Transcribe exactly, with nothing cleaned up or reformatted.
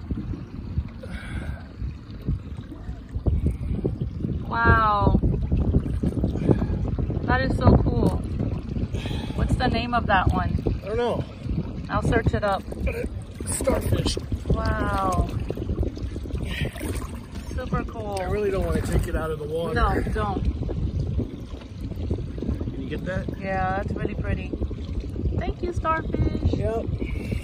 Wow. That is so cool. What's the name of that one? I don't know. I'll search it up. Starfish. Wow. Super cool. I really don't want to take it out of the water. No, don't. Can you get that? Yeah, that's really pretty. Thank you, Starfish. Yep.